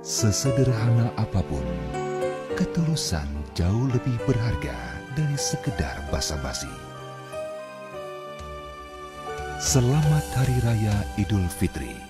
Sesederhana apapun, ketulusan jauh lebih berharga dari sekedar basa-basi. Selamat Hari Raya Idul Fitri.